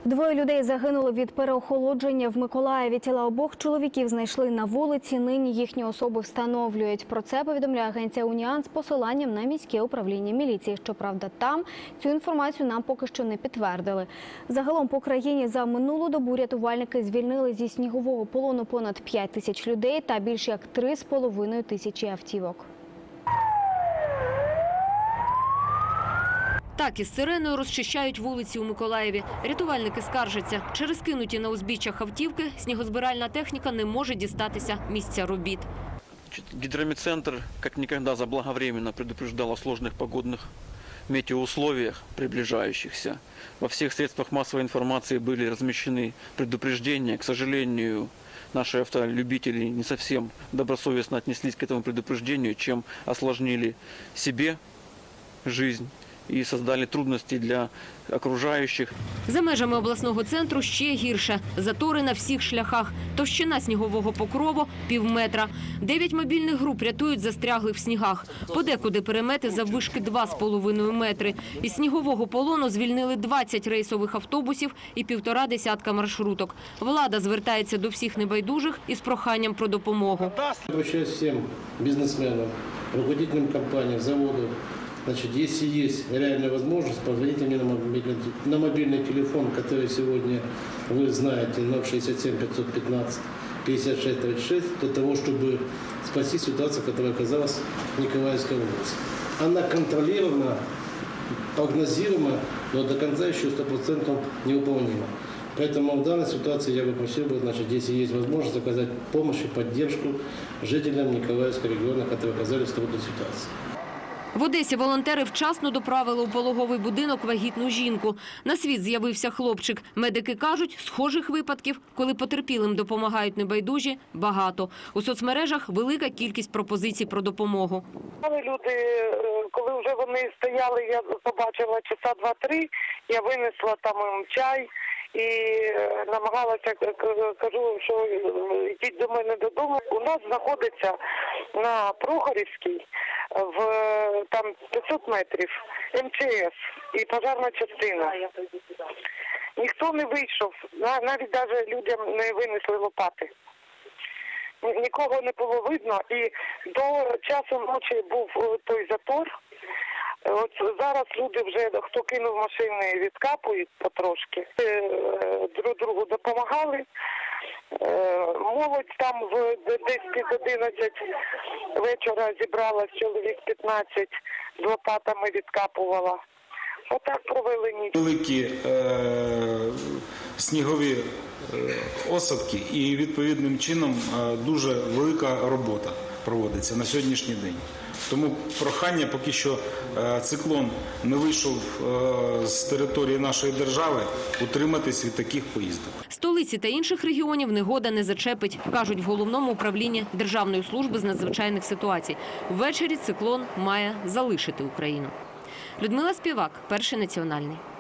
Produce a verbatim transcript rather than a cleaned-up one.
Двоє людей загинули від переохолодження в Миколаєві. Тіла обох чоловіків знайшли на вулиці. Нині їхні особи встановлюють. Про це повідомляє агенція «Уніан» з посиланням на міське управління міліції. Щоправда, там цю інформацію нам поки що не підтвердили. Загалом по країні за минулу добу рятувальники звільнили зі снігового полону понад п'ять тисяч людей та більш як три з половиною тисячі автівок. Так, із сиреною розчищають вулиці у Миколаєві. Рятувальники скаржаться. Через кинуті на узбіччях автівки снігозбиральна техніка не може дістатися місця робіт. Гидромедцентр как никогда заблаговременно предупреждал о сложных погодных метеоусловиях, приближающихся. Во всех средствах массовой информации были размещены предупреждения. К сожалению, наши автолюбители не совсем добросовестно отнеслись к этому предупреждению, чем осложнили себе жизнь і создали трудності для окружаючих. За межами обласного центру ще гірше. Затори на всіх шляхах. Товщина снігового покрову – пів метра. Дев'ять мобільних груп рятують застряглих в снігах. Подекуди перемети заввишки два з половиною метри. Із снігового полону звільнили двадцять рейсових автобусів і півтора десятка маршруток. Влада звертається до всіх небайдужих із проханням про допомогу. Обращаюсь всім бізнесменам, руководителям компаній, заводів. Значит, если есть реальная возможность, позвоните мне на мобильный, на мобильный телефон, который сегодня вы знаете, ноль шестьдесят семь пятьсот пятнадцать пятьдесят шесть тридцать шесть, для того, чтобы спасти ситуацию, которая оказалась в Николаевской области. Она контролируема, прогнозируема, но до конца еще сто процентов невыполнима. Поэтому в данной ситуации я бы просил, значит, если есть возможность, оказать помощь и поддержку жителям Николаевского региона, которые оказались в трудной ситуации. В Одесі волонтери вчасно доправили у пологовий будинок вагітну жінку. На світ з'явився хлопчик. Медики кажуть, схожих випадків, коли потерпілим допомагають небайдужі, багато. У соцмережах велика кількість пропозицій про допомогу. Люди, коли вже вони стояли, я побачила часа два-три, я винесла там їм чай і намагалася, кажу, що йдіть до мене додому. У нас знаходиться на Прохорівській, в там п'ятсот метрів, ем че ес і пожежна частина. Ніхто не вийшов, навіть навіть людям не винесли лопати. Нікого не було видно, і до часу ночі був той затор. От зараз люди вже, хто кинув машини, відкапують потрошки. Друг другу допомагали. Молодь там в десь під одинадцять вечора зібралась, чоловік п'ятнадцять з лопатами відкапувала. Отак провели ніч. Великі е, снігові е, осадки і відповідним чином е, дуже велика робота проводиться на сьогоднішній день. Тому прохання, поки що е, циклон не вийшов е, з території нашої держави, утриматись від таких поїздок. Столиці та інших регіонів негода не зачепить, кажуть в Головному управлінні Державної служби з надзвичайних ситуацій. Ввечері циклон має залишити Україну. Людмила Співак, Перший національний.